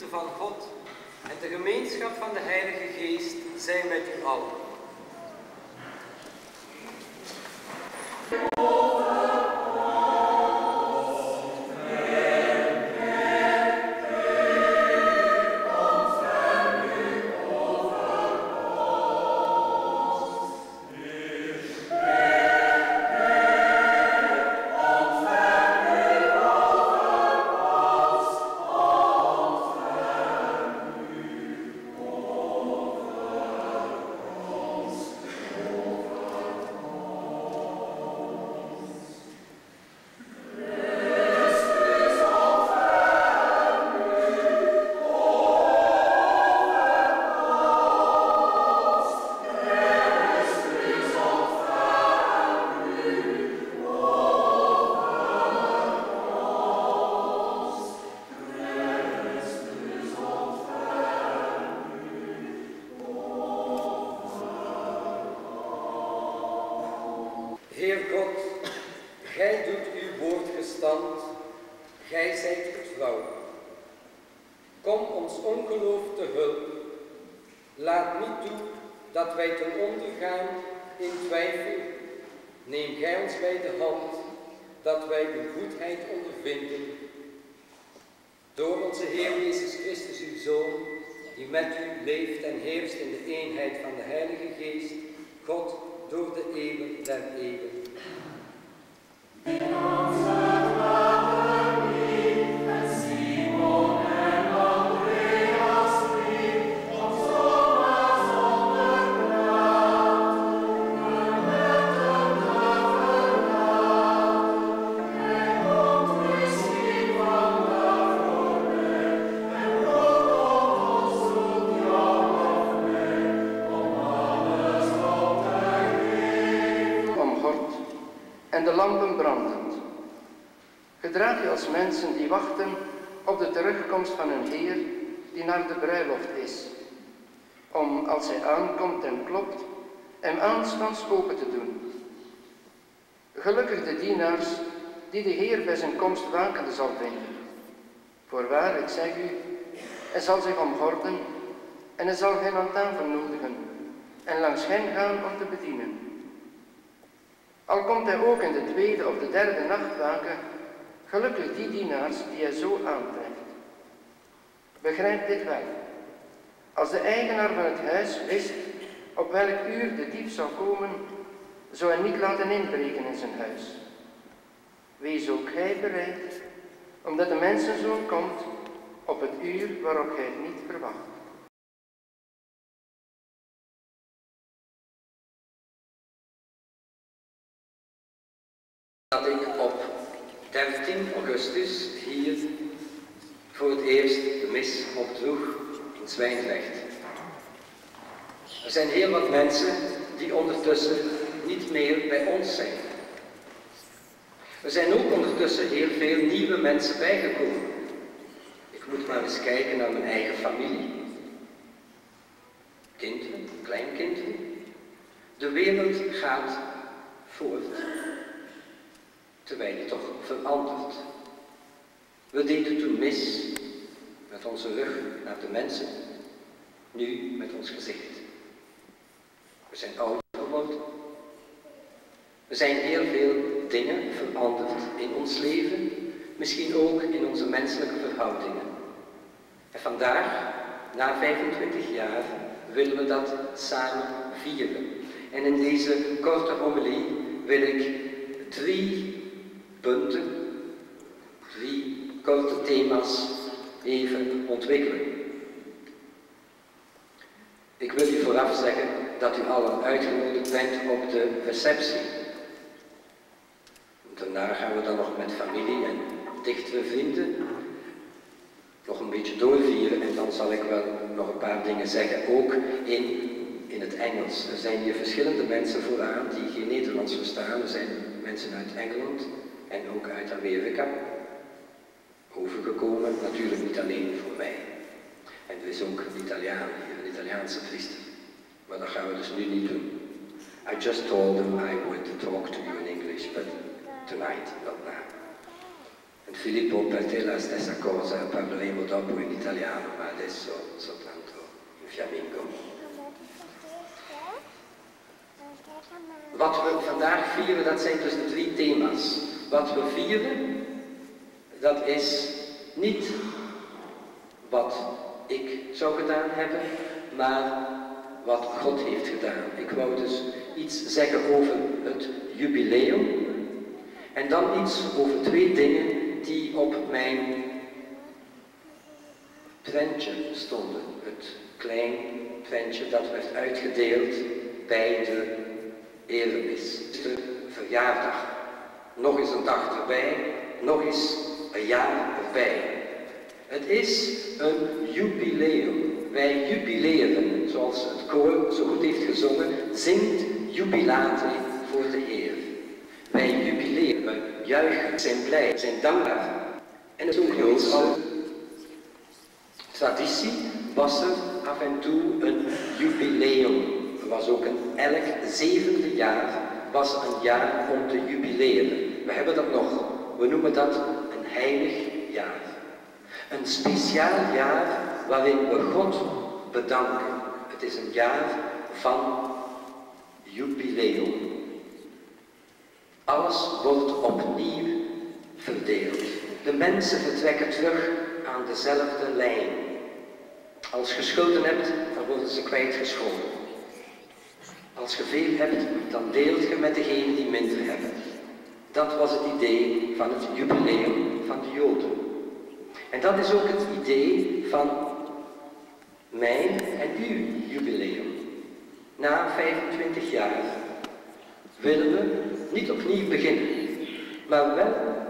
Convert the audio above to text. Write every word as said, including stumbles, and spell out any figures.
van God en de gemeenschap van de Heilige Geest zijn met u allen. Heer God, gij doet uw woord gestand, gij zijt getrouw. Kom ons ongeloof te hulp. Laat niet toe dat wij ten onder gaan in twijfel. Neem gij ons bij de hand, dat wij uw goedheid ondervinden. Door onze Heer Jezus Christus, uw Zoon, die met u leeft en heerst in de eenheid van de Heilige Geest, God, door de eeuwen der eeuwen. En de lampen brandend. Gedraag je als mensen die wachten op de terugkomst van hun Heer die naar de bruiloft is, om als hij aankomt en klopt, hem aanstonds open te doen. Gelukkig de dienaars die de Heer bij zijn komst wakende zal vinden. Voorwaar, ik zeg u, hij zal zich omgorden en hij zal hen aan tafel nodigen en langs hen gaan om te bedienen. Al komt hij ook in de tweede of de derde nacht waken, gelukkig die dienaars die hij zo aantreft. Begrijp dit wel. Als de eigenaar van het huis wist op welk uur de dief zou komen, zou hij niet laten inbreken in zijn huis. Wees ook gij bereid, omdat de mensenzoon komt op het uur waarop gij het niet verwacht. Dat ik op dertien augustus hier voor het eerst de mis opdroeg in Zwijndrecht. Er zijn heel wat mensen die ondertussen niet meer bij ons zijn. Er zijn ook ondertussen heel veel nieuwe mensen bijgekomen. Ik moet maar eens kijken naar mijn eigen familie. Kinderen, kleinkinderen. De wereld gaat voort. Terwijl het toch verandert. We deden toen mis met onze rug naar de mensen, nu met ons gezicht. We zijn ouder geworden. Er zijn heel veel dingen veranderd in ons leven, misschien ook in onze menselijke verhoudingen. En vandaag, na vijfentwintig jaar, willen we dat samen vieren. En in deze korte homilie wil ik drie punten, drie korte thema's even ontwikkelen. Ik wil u vooraf zeggen dat u allen uitgenodigd bent op de receptie. Daarna gaan we dan nog met familie en dichtere vrienden nog een beetje doorvieren en dan zal ik wel nog een paar dingen zeggen, ook in, in het Engels. Er zijn hier verschillende mensen vooraan die geen Nederlands verstaan. Er zijn mensen uit Engeland en ook uit Amerika overgekomen, natuurlijk niet alleen voor mij. En er is ook een Italiaan hier, een Italiaanse priester. Maar dat gaan we dus nu niet doen. I just told them I would talk to you in English, but tonight, not now. Filippo per te la stessa cosa, parleremo dopo in italiano, ma adesso soltanto in fiammingo. Wat we vandaag vieren, dat zijn dus de drie thema's. Wat we vieren, dat is niet wat ik zou gedaan hebben, maar wat God heeft gedaan. Ik wou dus iets zeggen over het jubileum en dan iets over twee dingen die op mijn prentje stonden. Het klein prentje dat werd uitgedeeld bij de eremis. De verjaardag. Nog eens een dag erbij, nog eens een jaar erbij. Het is een jubileum. Wij jubileren, zoals het koor zo goed heeft gezongen, zingt jubilate voor de Heer. Wij jubileren, we juichen, zijn blij, zijn dankbaar. En het is ook Joodse traditie, was er af en toe een jubileum. Er was ook een, elk zevende jaar was een jaar om te jubileren. We hebben dat nog. We noemen dat een heilig jaar. Een speciaal jaar waarin we God bedanken. Het is een jaar van jubileum. Alles wordt opnieuw verdeeld. De mensen vertrekken terug aan dezelfde lijn. Als je schulden hebt, dan worden ze kwijtgescholden. Als je veel hebt, dan deelt je met degenen die minder hebben. Dat was het idee van het jubileum van de Joden. En dat is ook het idee van mijn en uw jubileum. Na vijfentwintig jaar willen we niet opnieuw beginnen, maar wel